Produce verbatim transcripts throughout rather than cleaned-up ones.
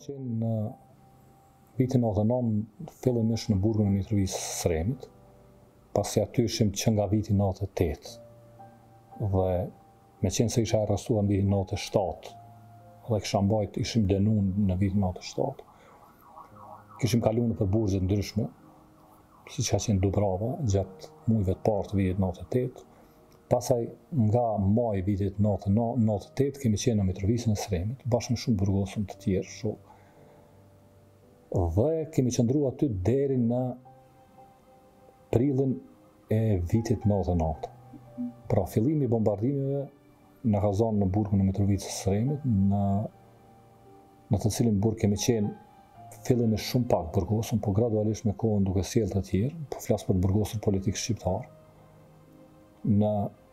qenë në vitin nëntëdhjetë e nëntë fillimisht në burgun e Mitrovisë së Sremit, pasi aty ishim që nga viti nëntëdhjetë e tetë dhe me qenë se isha arrestuar në vitin nëntëdhjetë e shtatë dhe kisha mbajt, ishim denun në vitin nëntëdhjetë e shtatë, kishim kalu në për burgje ndryshme, si që ka qenë Dubrava gjatë mujve të parë të vitit nëntëdhjetë e tetë. Pasaj nga maj vitit nëntëdhjetë e tetë kemi qenë në Mitrovisën e Sremit, bashkë me shumë burgosën të tjerë, shumë. Dhe kemi qëndru aty deri në prillin e vitit nëntëdhjetë e nëntë. Pra fillimi i bombardimeve në ka zonë në burgun e Mitrovicës së Sremit, në, në të cilin burg kemi qenë fillimisht shumë pak burgosën, po gradualisht me kohën duke sjellë të tjerë, po flas për burgosën politikë shqiptar. Në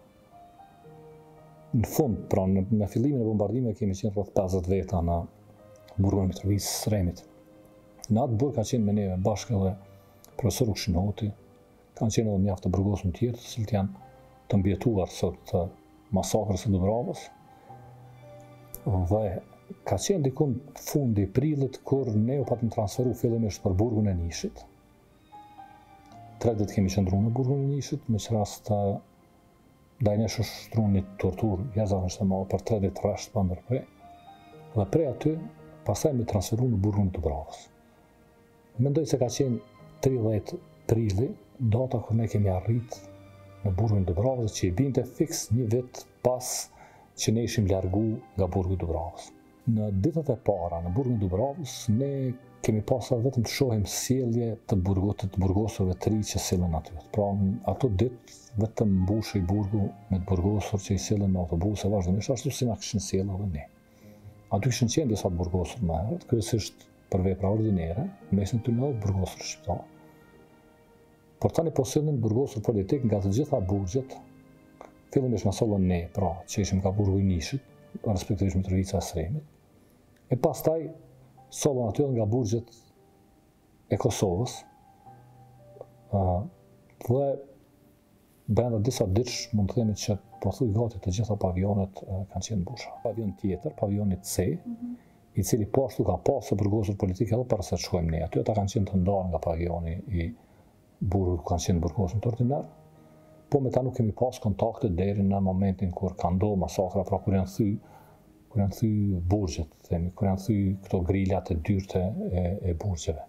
në fund, pra në, në fillimin e bombardimeve kemi qenë rreth pesëdhjetë veta në burgun e Mitrovicës së Sremit. Në atë burg ka qenë me neve bashkë edhe profesor Ukshinoti, kanë qenë edhe mjaft të burgosën tjerë, të cilët janë të mbjetuar sot të masakrës së Dubravës. Dhe ka qenë dikun fundi i prillit kur ne u patëm transferu fillimisht për burgun e Nishit. Tre ditë kemi qëndruar në burgun e Nishit, me që rast të dajnesh u shtruan një torturë jashtëzakonisht e madhe për tre ditë rresht pa ndërprej. Dhe prej aty, pastaj me transferu në burgun e Dubravës. Mendoj se ka qenë tridhjetë prilli, data kur ne kemi arrit në burgun e Dubravës, që i binte fiks një vit pas që ne ishim largu nga burgu i Dubravës. Në ditët e para në burgun e Dubravës, ne kemi pasur vetëm të shohim sjellje të burgot të burgosurve të ri që sillen aty. Pra ato ditë vetëm mbushej burgu me të burgosur që i sillen në autobuse vazhdimisht, ashtu si na kishin sjellë edhe ne. Aty kishin qenë disa burgosur më herët, kryesisht për vepra ordinere, mesin të në burgosur shqiptar. Por tani po sillen burgosur politik nga të gjitha burgjet, fillimisht na sollën ne, pra që ishim nga burgu i Nishit, respektivisht Mitrovica e Sremit, e pastaj sollën aty nga burgjet e Kosovës, uh, dhe brenda disa ditësh mund të themi që po thuj gati të gjitha pavionet uh, kanë qenë mbusha. Pavion tjetër, pavioni C, mm-hmm. i cili po ashtu ka pasur burgosur politik edhe para se të shkojmë ne aty, ata kanë qenë të ndarë nga pavioni i burgut ku kanë qenë burgosur të ordinar, po me ta nuk kemi pas kontakte deri në momentin kur ka ndodhur masakra, pra kur janë thy kur janë thy burgjet, themi, kur janë thy këto grilat e dyrte e, e burgjeve.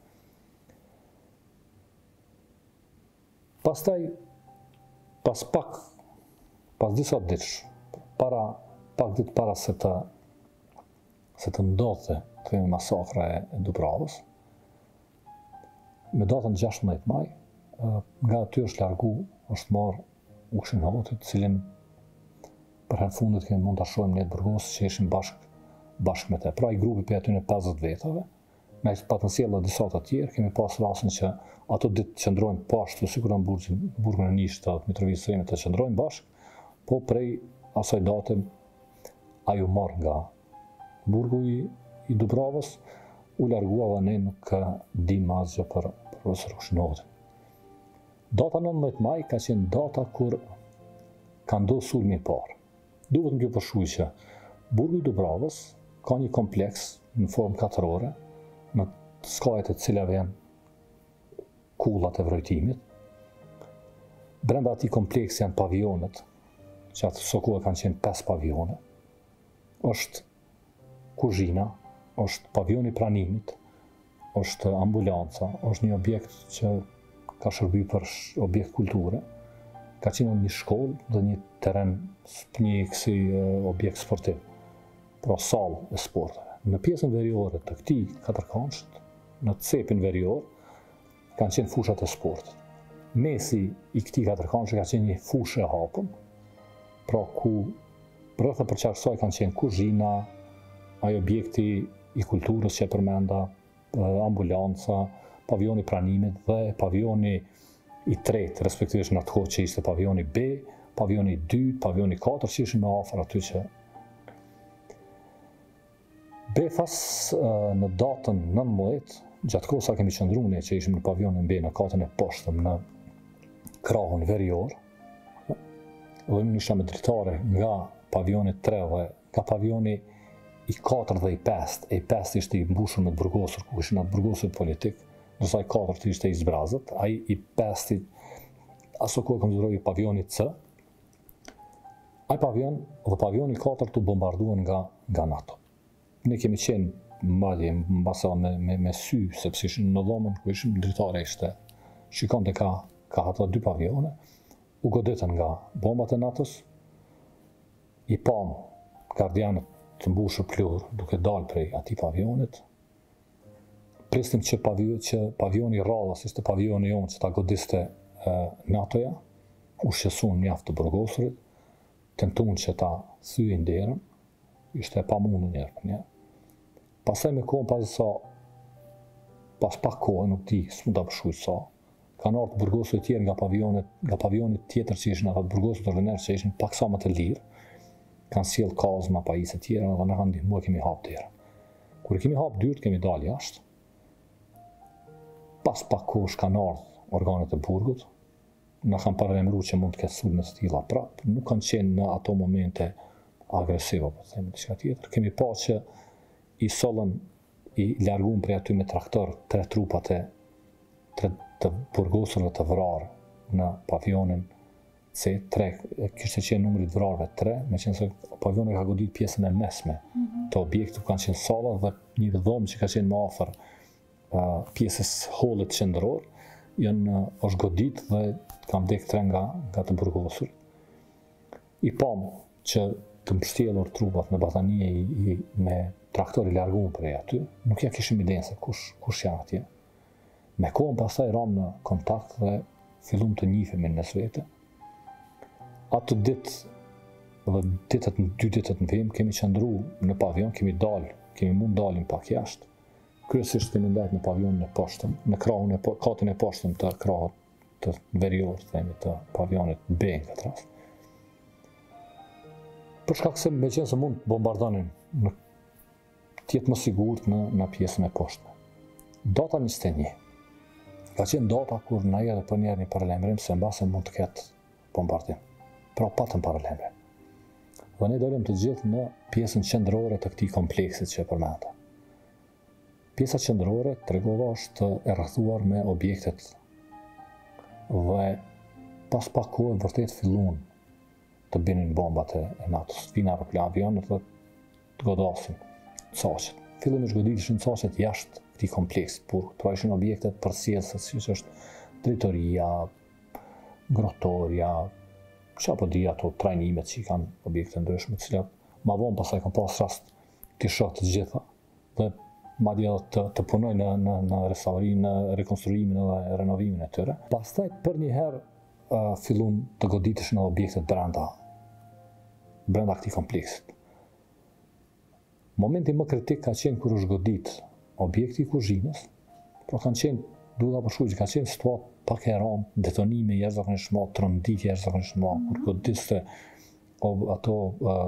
Pastaj, pas pak, pas disa ditësh, para, pak ditë para se të, se të ndodhte, themi, masakra e Dubravës, me datën gjashtëdhjetë maj, nga aty është largu, është marrë Ukshinoti, cilin për herë fundit kemi mund të shohim ne të burgosë që ishim bashkë bashk me te. Pra i grupi për aty në pesëdhjetë vetave, me patën sjellë disa të tjerë, kemi pas rastin që ato ditë qëndrojnë po ashtu, sikur në burgun e Nishit të Mitrovicës së Sremit të qëndrojnë bashkë, po prej asaj date ajo marrë nga burgu i, i Dubravës, u largua dhe ne nuk di asgjë për profesor Ukshinotin. Data nëntëdhjetë maj ka qenë data kur ka ndodhur sulmi i parë. Duhet më përshkruaj që burgu i Dubravës ka një kompleks në formë katërore, në skajet e cilave janë kullat e vrojtimit. Brenda atij kompleksi janë pavionet, që atë sokulla kanë qenë pesë pavione. Është kuzhina, është pavioni i pranimit, është ambulanca, është një objekt që ka shërby për objekt kulture, ka qenë një shkollë dhe një teren, një kësi objekt sportiv, pra salë e sporteve. Në pjesën veriore të këtij katërkantshit, në cepin verior, kanë qenë fushat e sportit. Mesi i këtij katërkantshi ka qenë një fushë e hapur, pra ku rreth e përqarsoj kanë qenë kuzhina, ai objekti i kulturës që e përmenda, ambulanca, pavioni pranimit dhe pavioni i tretë, respektivisht në atë kohë që ishte pavioni B, pavioni i dytë, pavioni i katërt që ishin më afër aty që Befas në datën nëntëdhjetë, gjatë kohës sa kemi qëndruar ne që ishim në pavionin B në katën e poshtëm në krahun verior, dhe unë isha me dritare nga pavioni tre dhe nga pavioni i katër dhe i pestë, e i pestë ishte i mbushur me të burgosur, ku ishin atë burgosur politik, ndërsa i katërt ishte i zbrazët, ai i pestë, aso kohë kam zbuluar i pavioni C. Ai pavion dhe pavioni i katërt u bombarduan nga nga NATO. Ne kemi qenë madje mbasa me, me, me sy, sepse ishin në dhomën ku ishim, dritare ishte, shikonte ka, ka ato dy pavione, u goditën nga bombat e NATO-s, i pam gardianët të mbushur plur duke dalë prej atij pavionit. Prisnim që, pavion, që pavioni radhës ishte pavioni jonë që ta godiste e, NATO-ja, u shqesun mjaft të burgosurit, tentuan që ta thyejnë derën, ishte pa mundur njerë për njerë. Pastaj me kohën pas sa, pas pak kohë, nuk di, s'mu ta përshkruaj sa, kanë ardhur burgosurit tjerë nga pavionet, nga pavionit tjetër që ishin ata burgosurit ordiner që ishin pak sa më të lirë, kanë sjell kazma, pajisje të tjera dhe na kanë ndihmuar, kemi hap derën. Kur kemi hap dyert, kemi dalë jashtë. Pas pak kohësh kanë ardhur organet e burgut, na kanë paralajmëruar që mund të ketë sulme të tilla prapë, nuk kanë qenë në ato momente agresive, po them diçka tjetër. Kemi pa që i sollën, i larguan prej aty me traktor tre trupat e tre të burgosurve të vrarë në pavionin C tre, kishte qenë numri i vrarëve tre, meqense pavioni ka godit pjesën e mesme mm-hmm. të objektit, kanë qenë salla dhe një dhomë që ka qenë më afër uh, pjesës hollit qendror, janë uh, është godit dhe kam dek tre nga, nga të burgosur. I pam që të mbështjellur trupat me batanie i, i, me traktor i larguar prej aty, nuk ja kishim idenë se kush, kush janë atje. Me kohën pastaj ram në kontakt dhe fillum të njihemi në svete. Atë ditë dhe ditët, dy ditët në vim, kemi qëndru në pavion, kemi dalë, kemi mund dalim pak jashtë. Kryesisht kemi ndajt në pavionin e poshtëm, në krahun e katin e poshtëm të krahut të verior, themi, të pavionit B në këtë rast. Për shkak se me qenë se mund të bombardonin në tjetë më sigurt në, në pjesën e poshtme. Data njëzet e një. Ka qenë data kur na jep për njerë një paralajmërim se mbase mund të ketë bombardim. Pra patëm paralajmërim. Dhe ne dolim të gjithë në pjesën qendrore të këtij kompleksit që e përmenda. Pjesa qendrore tregova është e rrethuar me objektet dhe pas pak kohë vërtet filluan të binin bombat e, e NATO-s, vinë avionët dhe të godasin caqet. Fillimisht goditeshin caqet jashtë këtij kompleksit, por pra ishin objektet përcjellëse, siç është dritoria, grotoria, që apo di ato trajnimet që i kanë objekte ndryshme, të cilat ma vonë pasaj kanë pas rast të shoh të gjitha dhe madje të, të punoj në, në, në restaurimin, në rekonstruimin dhe renovimin e tyre. Pastaj për një herë uh, fillun të goditeshin objektet brenda, brenda këtij kompleksit. Momenti më kritik ka qenë kur është godit objekti i kuzhinës, por kanë qenë, duhet ta përshkruaj, ka qenë situatë pak e rëndë, detonime jashtëzakonisht të mëdha, tronditje jashtëzakonisht të mëdha, kur godiste ato uh,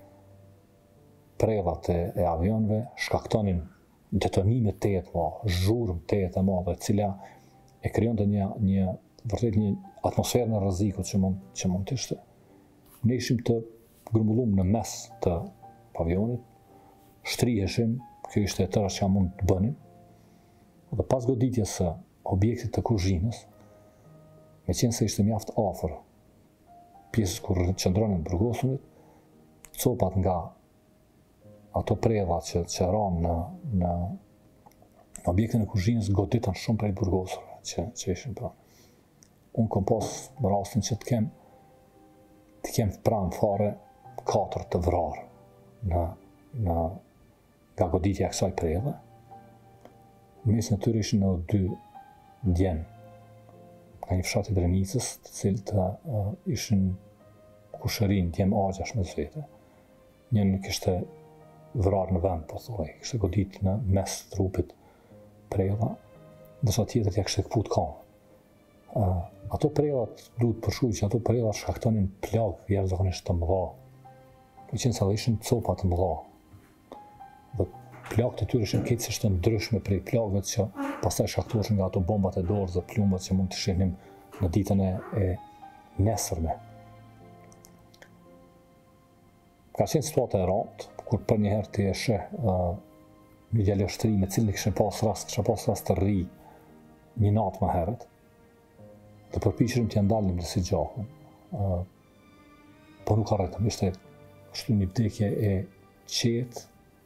prellat e, e avionëve shkaktonin detonime të jetë ma, zhurmë të jetë ma, dhe cila e krijonte një, një, vërtet një atmosferë në rrezikut që mund, që mund të ishte. Ne ishim të grumbullum në mes të pavionit, shtriheshim, kjo ishte e tëra që mund të bënim, dhe pas goditjes së objektit të kuzhinës, me qenë se ishte mjaft afër pjesës kur qëndronin burgosunit, copat nga ato prella që, që ranë në, në objektin e kuzhinës goditën shumë prej burgosurve që, që ishin pranë. Unë kom pas rastin që të kem të kem pranë fare katër të vrarë në, në, nga goditja e kësaj prelle. Në mes në tyre ishin edhe dy djemë nga një fshat i Drenicës, të cilët uh, ishin kushërin, djemë agjash me zvete. Njën kishte vrarë në vend, po thuaj, kishte godit në mes trupit prella, ndërsa tjetër ja kishte këput kamë. Uh, ato prellat, duhet përshkruaj që ato prellat shkaktonin plagë jashtëzakonisht të mëdha. Me qenë se ishin copa të mëdha. Dhe plagët e tyre ishin keqësisht të ndryshme prej plagëve që pastaj shkaktoheshin nga ato bombat e dorës dhe plumbat që mund të shihnim në ditën e, e nesërme. ka qenë situata e randë, kur për një herë të e sheh uh, një djalështri me cilin kishe pas rast, kisha pas rast të rri një natë më herët, dhe përpiqëm t'ja ndalim dhe si gjakun. Uh, po nuk arritëm, ishte kështu një vdekje e qetë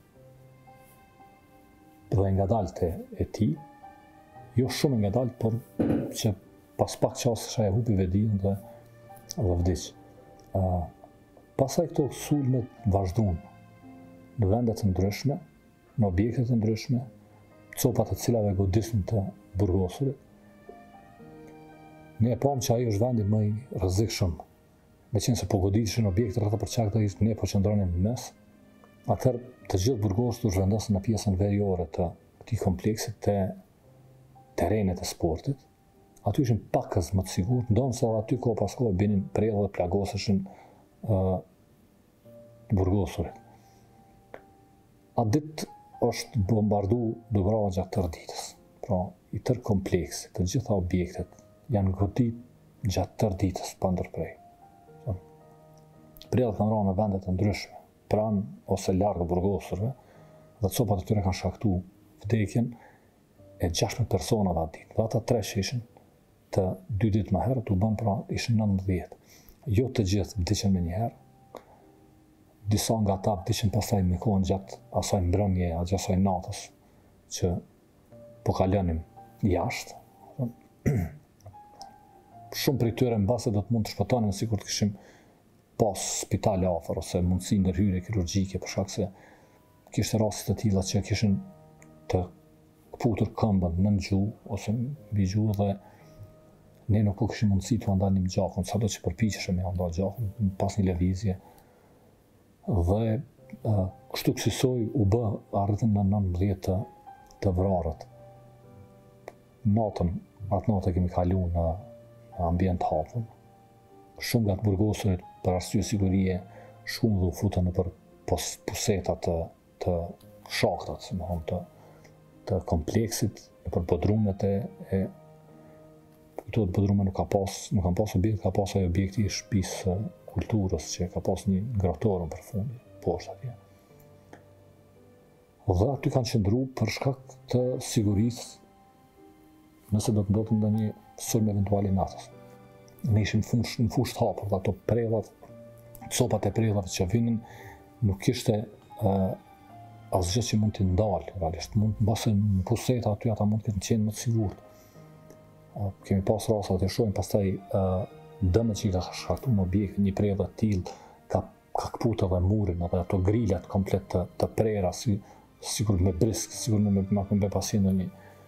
dhe ngadaltë e tij, jo shumë ngadaltë, por që pas pak qasësha e hupi vedin dhe, dhe vdiq. Uh, pasaj këto sulmet vazhduan në vendet të ndryshme, në objekte të ndryshme, copat të cilave godisnin të burgosurit. Ne e pam që ai është vendi më i rrezikshëm, me qenë se po godishin objekte rreth përqakta, ne po qëndronim në mes. Atëherë të gjithë burgosurit u zhvendosën në pjesën veriore të këtij kompleksit të terrenet e sportit. Aty ishin pakës më të sigurt, ndonë se aty ko pas kohë binin prellë dhe plagoseshin uh, burgosurit. Atë ditë është bombardu Dubrava gjatë tërë ditës. Pra, i tërë kompleksi, të gjitha objektet janë godit gjatë tërë ditës pa ndërprej. Prellët kanë rënë në vende të ndryshme, pranë ose larg burgosurve, dhe copat e tyre kanë shkaktu vdekjen e gjashtëmbëdhjetë personave atë ditë. Dhe ata tre që ishin të dy ditë më herët u bën pra ishin nëntëdhjetë. Jo të gjithë vdiqën me një herë. Disa nga ata vdiqën pastaj me kohën gjatë asaj mbrëmje, gjatë asaj natës që po kalonim jashtë. Shumë prej tyre mbase do të mund të shpëtonin sikur të kishim pas spitale afër ose mundësi ndërhyrje kirurgjike, për shkak se kishte raste të tilla që kishin të futur këmbën në gjuhë ose mbi gjuhë dhe ne nuk po kishim mundësi të ndalim gjakun, sado që përpiqeshim me ndal gjakun pas një lëvizje. Dhe uh, kështu kësaj u bë arritën në nëntëdhjetë të, të vrarët. Natën, atë natë kemi kaluar në, në ambient hapun. Shumë nga të burgosurit për arsye sigurie shkuan dhe u futën nëpër puseta të, të shaktat, të, të kompleksit, nëpër bodrumet e, e këto të bodrume nuk ka pas, nuk kanë pas objekt, ka pas ai objekti i shtëpisë kulturës që ka pas një ngrotorën për fundi, poshtë atje. Dhe aty kanë qëndruar për shkak të sigurisë, nëse do të ndodhte ndonjë sulm eventual i natës. Ne ishim fush, në fushë të hapur, dhe ato prellat, copat e prellave që vinin, nuk kishte uh, asgjë që mund t'i ndalë, realisht. Mund, mbase në puseta aty ata mund të qenë më të sigurt. Uh, kemi pas rasa të shohim pastaj uh, dëmet që i ka shkaktuar në objekt, një prellë të tillë ka ka kputë edhe murin, edhe ato grilat komplet të, të prera, si sikur me brisk, sikur me me me me pasi ndonjë.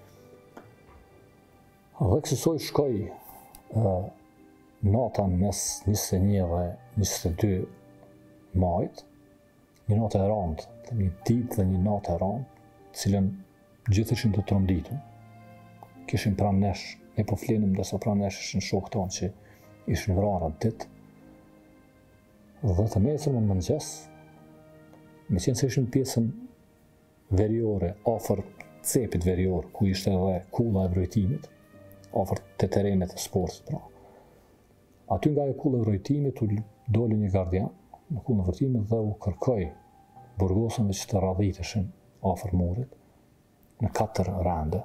Dhe kësaj shkoi uh, nata mes njëzet e një dhe njëzet e dy majit, një natë e randë, një ditë dhe një natë e randë, cilën gjithë ishin të tronditun. Kishin pranë nesh, ne po flenim ndërsa pranë nesh ishin shokët tonë që ishin vrarë atë ditë. Dhe të nesër më mëngjes, me qenë se ishin pjesën veriore, afër cepit verior, ku ishte edhe kulla e vrojtimit, afër të terrenet e sportit, pra. Aty nga e kulla e vrojtimit u doli një gardian në kullën e vrojtimit dhe u kërkoi burgosënve që të radhiteshin afër murit në katër rande.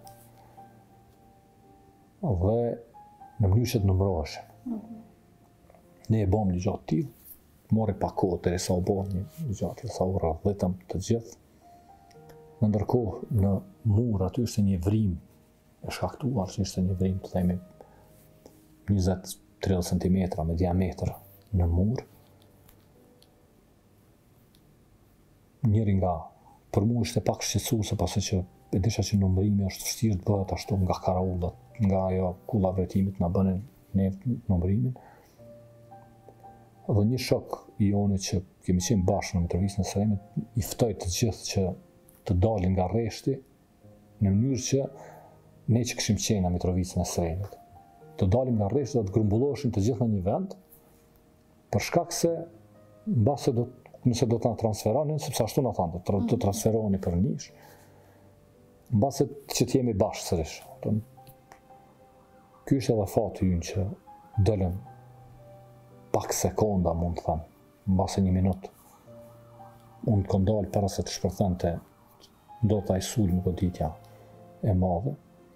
Dhe në mënyrë që të numëroheshin. Mm-hmm. Ne e bëm një gjatë tillë, mori pak kohë derisa u bën një gjatë tillë, sa u radhitëm të gjithë. Në ndërkohë në mur aty ishte një vrim e shkaktuar, që ishte një vrim të themi njëzet tridhjetë centimetra me diametër në mur. Njëri nga, për mua ishte pak shqetësuese pasi që e disha që numërimi është vështirë të bëhet ashtu nga karaullat, nga ajo kulla vërtimit na bënin ne numërimin. Dhe një shok i joni që kemi qenë bashkë në intervistën e Sremit, i ftoi të gjithë që të dalin nga rreshti në mënyrë që ne që kishim qenë në Mitrovicën e Sremit, të dalim nga rreshti dhe të grumbulloheshin të gjithë në një vend, për shkak se mbase do nëse do të na transferonin, sepse ashtu na thanë, të, të transferoheni për nish, mbase që të jemi bashkë sërish. Ky është edhe fati ynë që dolëm pak sekonda, mund të them, mbase një minutë, unë të kom dalë para se të shpërthente do të ajsulë në goditja e madhe.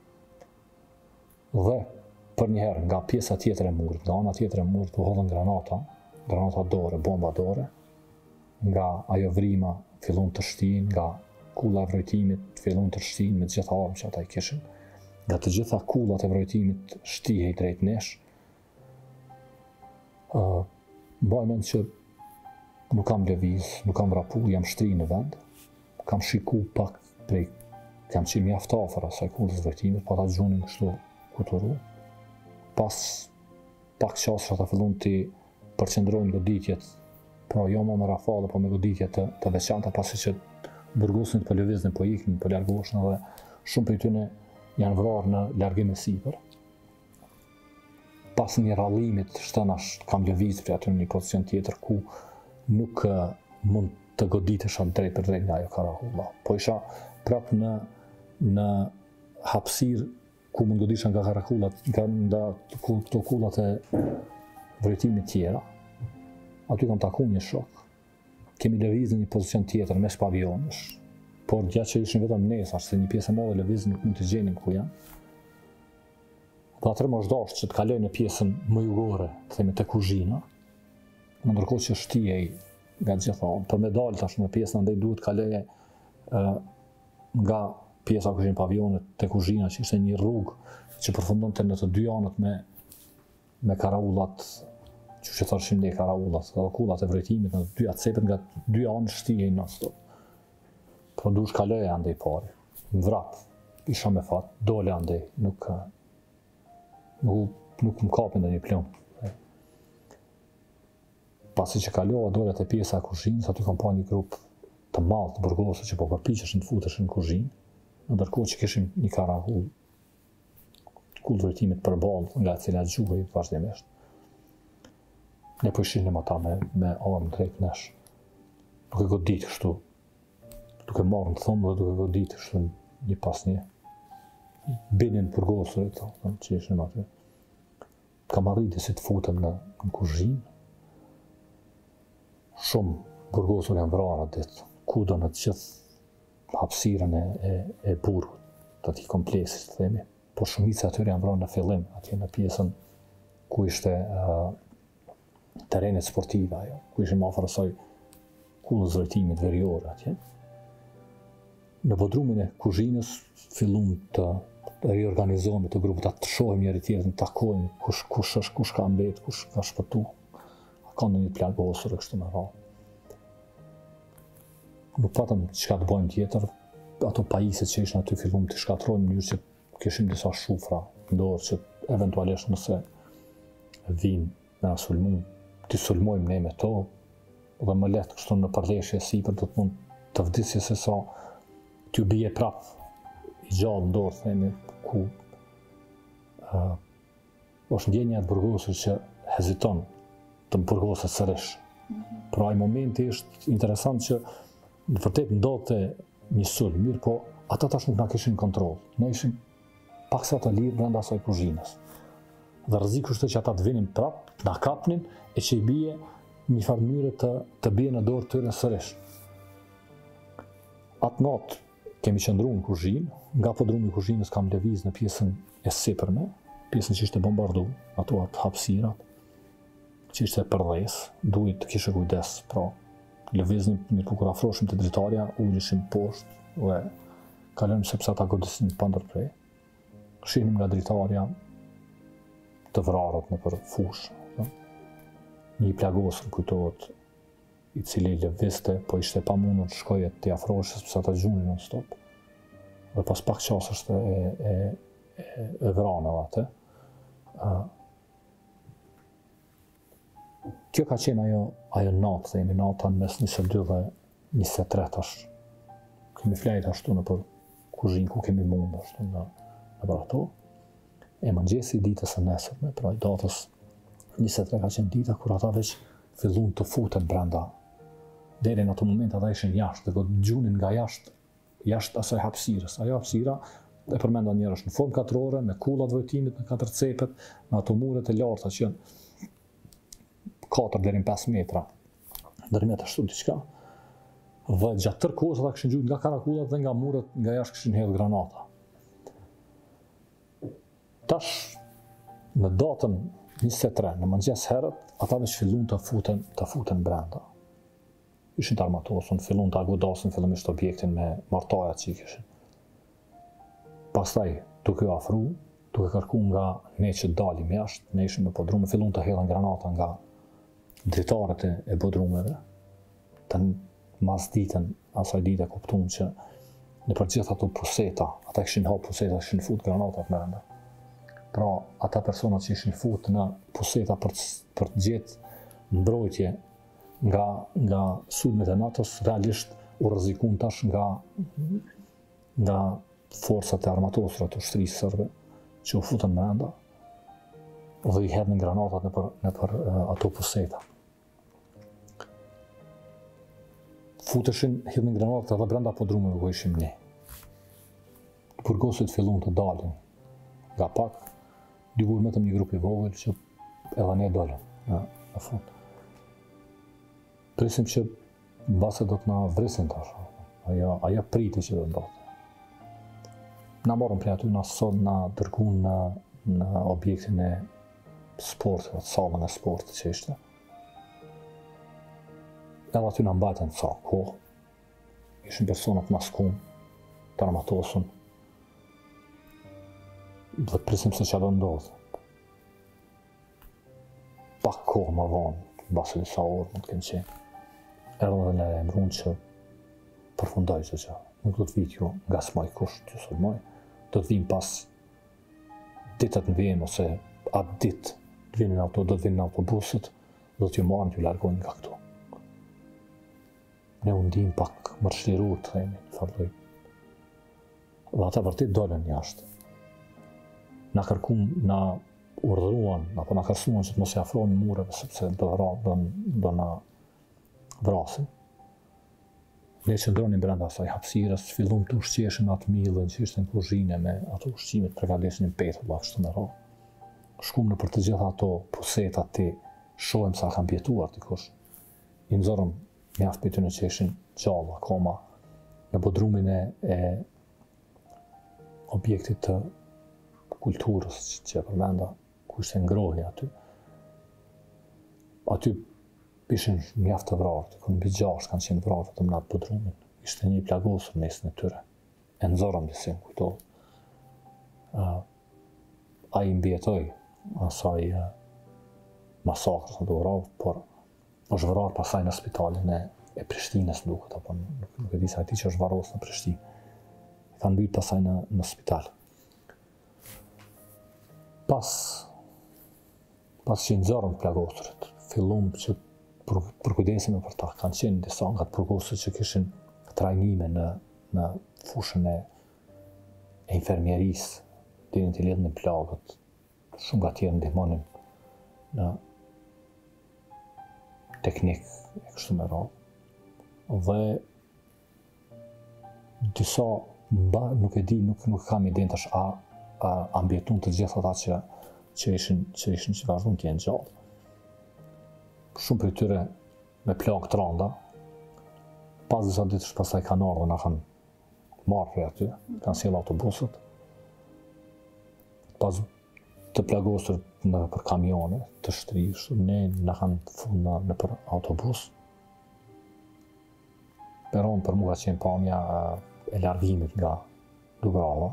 Dhe për njëherë nga pjesa tjetër e murit, nga ana tjetër e murit u hodhën granata, granata dore, bomba dore, nga ajo vrima fillon të shtin, nga kulla e vrojtimit fillon të shtin me të gjitha armë që ata i kishin, nga të gjitha kullat e vrojtimit shtihej drejt nesh. Uh, Mbaj mend që nuk kam lëviz, nuk kam rapu, jam shtri në vend, kam shiku pak prej, kam qenë mjaft afër asaj kullës vrojtimit, pa ta gjunin kështu kuturu. Pas pak qasra ta fillon të përqendrojnë goditjet, pra jo më me rafale, po me goditje të, të veçanta, pasi që burgosin po lëviznin, po iknin, po largoheshin dhe shumë prej tyre janë vrarë në largim e sipër. Pas një rallimit shtënash kam lëvizur aty në një pozicion tjetër ku nuk uh, mund të goditesha drejt për drejt nga ajo karakulla. Po isha prap në në hapësirë ku mund godisha nga karakullat, nga nda këto kullat e vrojtimit tjera. Aty kam taku një shok. Kemi lëvizur në një pozicion tjetër mes pavionësh, por gjatë që ishin vetëm nesa, se një pjesë e madhe lëviz nuk mund të gjenim ku janë. Dhe atër më është dashur që të kaloj në pjesën më jugore, të themi te kuzhina, në ndërkohë që shtihej nga gjitha anë. Për me dalë tash në pjesën andaj duhet kaloje uh, nga pjesa ku ishin pavionet te kuzhina, që ishte një rrugë që përfundonte në të dy anët me me karaullat, që që thashim ne karaullat, dhe kullat e vrojtimit në të dy cepet nga dy anë shtihej non stop. Po duhet kaloje andej pari. Në vrap, isha me fat, dole andej, nuk nuk nuk më kapin dhe një plum. Pasi që kalova dole te pjesa e kuzhinës, aty kam pa një grup të madh të burgosëve që po përpiqeshin të futeshin në kuzhinë, ndërkohë që kishim një karakull kull vrojtimit përballë nga e cila gjuhej vazhdimisht. Ne po shihnim ata me, me armë drejt nesh, duke godit kështu, duke marrë në thumë dhe duke godit kështu një pas një. Binin burgosëve të, që ishim aty. Kam arriti si të futem në, në kuzhinë. Shumë burgosur janë vrarë ditë, kudo në të gjithë hapësirën e, e, e burgut, të atij kompleksit, të themi. Por shumica atyre janë vrarë në fillim, atje në pjesën ku ishte uh, terrenet sportive ajo, ku ishim afër asaj kullës vrojtimit verior atje. Në bodrumin e kuzhinës fillum të riorganizohemi të grupet, të shohim njëri tjetrin, të takojmë kush kush është, kush ka mbet, kush ka shpëtu. Ka ndonjë plagosur e kështu me radhë. Nuk patëm çka të bëjmë tjetër, ato pajisjet që ishin aty fillum të shkatrojmë në mënyrë që kishim disa shufra në dorë që eventualisht nëse vinë me na sulmu, të sulmojmë ne me to, dhe më lehtë kështu në përdeshje sipër do të mund të vdisje se sa t'ju bie prap i gjallë në dorë, themi, ku uh, është ndjenja e burgosur që heziton të burgoset sërish. Mm-hmm. Pra ai momenti është interesant që në vërtet ndodhte një sulm, mirë po ata tash nuk na kishin kontroll. Ne ishim paksa të lirë brenda asaj kuzhinës. Dhe rreziku është që ata të vinin prap, na kapnin e që i bie një farë mënyre të të bie në dorë tyre sërish. Atë natë kemi qëndruar në kuzhinë, nga podrumi i kuzhinës kam lëviz në pjesën e sipërme, pjesën që ishte bombarduar, ato hapësirat, që ishte përdhes, duhet të kishe kujdes, pra lëviznim, mirë po kur afroheshim te dritarja, uleshim poshtë dhe kalojmë sepse ata godisin pa ndërprej. Shihnim nga dritarja të vrarët në për fush. Një plagosur kujtohet, i cili lëvizte, po ishte pa mundur të shkoje të afrohesh sepse ata gjunin non stop. Dhe pas pak qas është e, e, e, e vrana atë. Uh, Kjo ka qenë ajo, ajo natë, themi, nata në mes njëzet e dy dhe njëzet e tre tash. Kemi flajt ashtu në për kuzhinë ku kemi mund ashtu në, në për ato. E mëngjesi ditës së nesërme, pra i datës njëzet e tre ka qenë dita kur ata veç fillun të futen brenda. Deri në ato moment ata ishin jashtë, dhe gjunin nga jashtë, jashtë asaj hapësirës. Ajo hapësira e përmenda njerë është në formë katrore, me kullat vojtimit në katër cepet, në ato muret e larta që janë katër deri në pesë metra, ndërmjet ashtu diçka. Dhe gjatë tërë kohës ata kishin gjujt nga karakullat dhe nga muret nga jashtë kishin hedhë granata. Tash, në datën njëzet e tre, në mëngjes herët, ata veç fillun të futen, të futen brenda. Ishin të armatosur, fillun të agodasin fillimisht objektin me martajat që i kishin. Pastaj, duke u afru, duke kërku nga ne që dalim jashtë, ne ishim në podrume, fillun të hedhen granata nga dritaret e podrumeve, të mas ditën, asaj dite kuptum që në përgjith ato puseta, ata kishin hap puseta, kishin fut granatat me rënda. Pra, ata personat që ishin fut në puseta për, për të gjetë mbrojtje nga, nga sulmet e NATO-s, realisht u rrezikun tash nga, nga forcat e armatosura të ushtrisë sërbe, që u futën me rënda dhe i hedhin granatat në për, në për uh, ato puseta. Futeshin, hedhin granatat edhe brenda podrumeve ku ishim ne. Burgosit fillun të dalin nga pak, dikur vetëm një grup i vogël që edhe ne dalëm në, në fund. Presim që mbase do të na vresin tash. Ajo, ajo priti që do ndodhte. Na morën prej aty, na sot na dërguan në, në objektin e sportit, sallën e sportit që ishte. Edhe aty na mbajtën ca kohë. Ishin personat maskum, të armatosun. Dhe prisim se që do ndodhë. Pak kohë më vonë, basi disa orë më të kënë qenë. Erdhën dhe në emrun që përfundoj që që nuk do të vijë kjo nga smaj kush që sulmoj, do të vijnë pas ditët në vjenë ose atë ditë të vinin auto, do të vinin autobusit, do t'ju marrën t'ju largojnë nga këtu. Ne u ndijmë pak mërshliruar të themi, fardoj. Dhe ata vërtet dolën jashtë. Na kërkuan, na urdhëruan, apo na kërsuan që të mos i afrohemi mureve sepse do do do na vrasin. Ne qëndronim brenda asaj hapësirës, fillum të ushqeshin atë millën që ishte në kuzhinë me ato ushqimet, përgateshin petë, valla kështu me radhë. Shkum në për të gjitha ato puseta ti, shohim sa kanë pjetuar dikush. I nxorëm mjaft prej tyre që ishin gjallë akoma në bodrumin e, e objektit të kulturës që e përmenda, ku ishte ngrohje aty. Aty ishin mjaft të vrarë, ku mbi gjashtë kanë qenë vrarë vetëm në atë bodrumin. Ishte një plagosur mesin e tyre. E nxorëm disi, kujto. Uh, ai mbijetoi asaj uh, masakrës në Dubrov, por është vrarë pasaj në spitalin e, e Prishtinës duket, apo nuk, nuk e di se ati që është varros në Prishtinë. I kanë mbyt pasaj në, në spital. Pas, pas që nxorëm plagosurit, fillum që për, përkujdesime për ta, kanë qenë disa nga të përgosurit që kishin trajnime në, në fushën e, e infermierisë, deri në të lidhën e plagët, shumë nga tjerë ndihmonin në teknik e kështu me radhë. Dhe disa mba, nuk e di, nuk, nuk kam iden tash a, a ambjetun të gjithë ata që, që ishin që ishin që vazhdon të jenë gjallë. Shumë prej tyre me plagë të rënda, pas disa ditësh pastaj kanë ardhur na kanë marrë prej aty, kanë sjellë autobusët. Pas të plagosur në për kamione, të shtrish, ne na kanë fund në, në për autobus. Peron për mua ka qenë pamja e largimit nga Dubrava.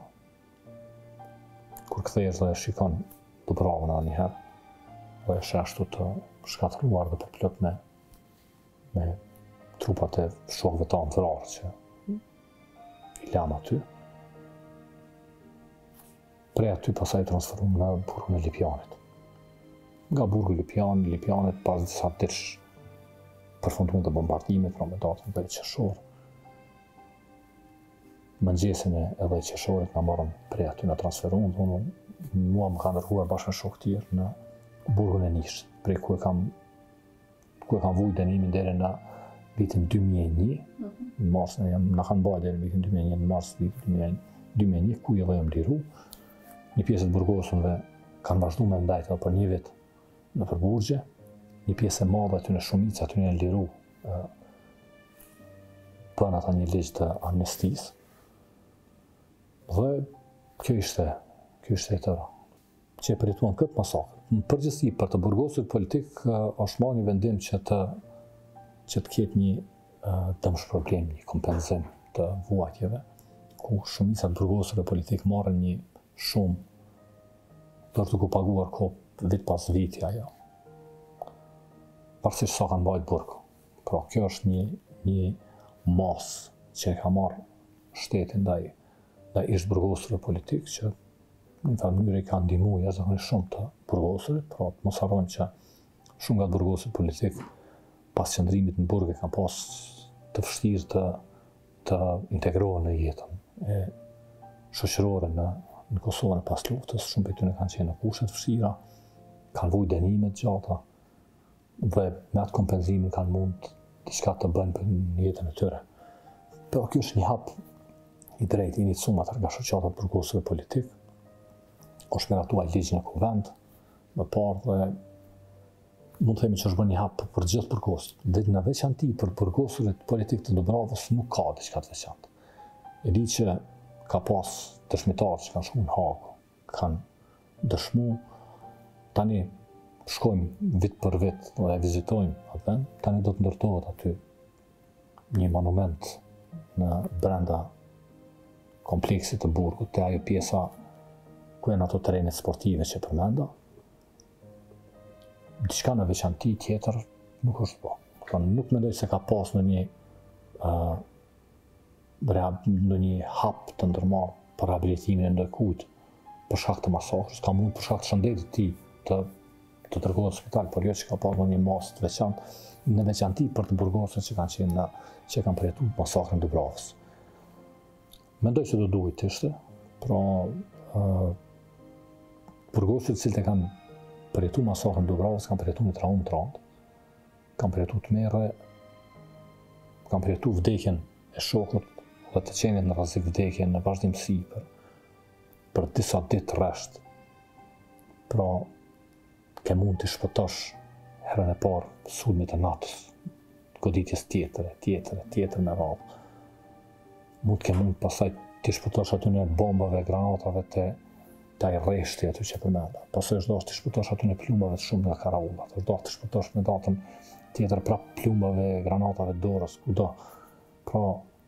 Kur kthehesh dhe shikon Dubravën edhe një herë, dhe është ashtu të shkatëruar dhe përplot me, me trupat e shokëve tanë të rarë që i lam aty. Prej aty pasaj transferum në burgun e Lipjanit. Nga burgu Lipjan, Lipjanit pas disa ditësh përfunduan të bombardimit, pra me datën dhe qershor. Mëngjesin e edhe qershorit na morën prej aty na transferuan, dhe unë mua më kanë dërguar bashkë me shokë tjerë në burgun e Nishit, prej ku e kam ku e kam vujt dënimin deri në vitin dy mijë e një, në mars na na kanë bërë deri në vitin dy mijë e një, në mars vitin dy mijë e një, ku edhe jam liru. Një pjesë të burgosunve kanë vazhduar me ndajtë për një vit në përburgje, një pjesë e madhe aty në Shumicë, aty në liru. bën ata një ligj të amnestisë. Dhe kjo ishte, kjo ishte e tëra, që e përjetuan këtë masakër. Në përgjithësi, për të burgosurit politik, është marrë një vendim që të, që të ketë një dëmshpërblim, një kompenzim të vuajtjeve, ku shumica të burgosurve politik marrën një shumë për të ku paguar kohë vit pas viti ajo. Parsisht sa kanë mbajt burg. Pra, kjo është një, një masë që e ka marrë shtetin ndaj ndaj ish burgosurve politik që në një mënyrë i kanë ndihmuar jashtëzakonisht shumë të burgosurit, pra mos harrojmë që shumë nga burgosurit politik pas qëndrimit në burg e kanë pas të vështirë të, të integrohen në jetën e shoqërore në, në Kosovën e pas luftës. Shumë prej tyre kanë qenë në kushte të vështira, kanë vujt dënime të gjata dhe me atë kompenzimin kanë mund diçka të bëjnë për jetën e tyre. Por kjo është një hap i drejtë iniciuar nga shoqata të burgosurve politik. Është miratuar ligjin e konvent, më parë dhe mund të themi që është bërë një hap për gjithë burgosurit. Dhe në veçanti për burgosurit politik të Dubravës nuk ka diçka të veçantë. E di që ka pas dëshmitarë që kanë shkuar në Hagë, kanë dëshmuar, tani shkojmë vit për vit dhe vizitojmë atë vend, tani do të ndërtohet aty një monument në brenda kompleksit të burgut, te ajo pjesa ku janë ato terrenet sportive që përmenda. Diçka në veçanti tjetër nuk është po. Nuk mendoj se ka pas në një uh, në një hap të ndërmarrë për rehabilitimin e ndërkujt për shkak të masakrës, ka mund për shkak të shëndetit të tij të të dërgohet në spital, por jo që ka pas në një masë të veçantë, në veçanti për të burgosurët që kanë qenë në, që kanë përjetuar masakrën e Dubravës. Mendoj se do duhet të ishte, pra uh, burgosurit cilët e kanë përjetuar masakrën e Dubravës kanë përjetuar një traumë të rëndë, kanë përjetuar tmerre, kanë përjetuar vdekjen e shokut dhe të qenit në rrezik vdekjen në vazhdimsi për, për disa ditë rresht. Pra, ke mund të shpëtosh herën e parë sulmit e natës, goditjes tjetër, tjetër, tjetër me radhë. Mund ke mund pasaj të shpëtosh aty në bombave, granatave të të ai rreshti aty që përmenda. Pastaj është dashur të shpëtosh aty në plumbave të shumë nga karaullat, është dashur të shpëtosh në datën tjetër prap plumbave, granatave dorës, kudo. Pra,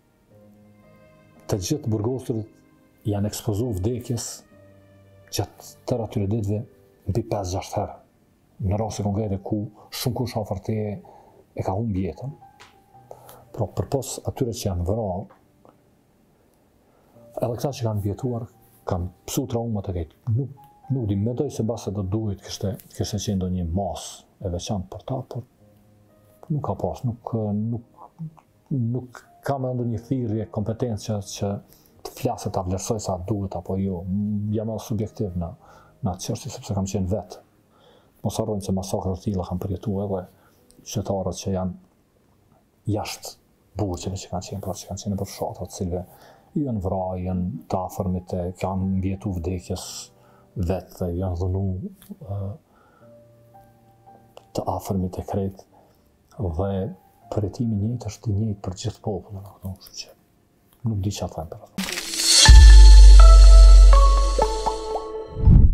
të gjithë burgosurit janë ekspozuar vdekjes gjatë tërë atyre ditëve mbi pesë gjashtë herë. Në raste konkrete ku shumë kush afër teje e ka humbur jetën. Pra, përpos atyre që janë vrarë, edhe këta që kanë vjetuar kanë pësu traumat e këtë. Nuk, nuk di, mendoj se base do duhet kështë kështë qenë do një masë e veçantë për ta, por nuk ka pas, nuk, nuk, nuk ka me ndo një thirrje kompetencë që, që të flasë të vlerësoj sa duhet apo jo. Jam edhe subjektiv në, në atë çështje sepse kam qenë vetë. Mos harrojmë se masakra të tilla kanë përjetuar edhe qytetarët që janë jashtë burgjeve që kanë qenë, pra që kanë qenë për fshatra të cilëve janë vrarë, janë të afërmit e kanë mbjetuar vdekjes vetë, janë dhunu uh, të afërmit e krejt dhe përjetimi i njëjtë është i njëjtë për gjithë popullin, kështu që nuk di çfarë them për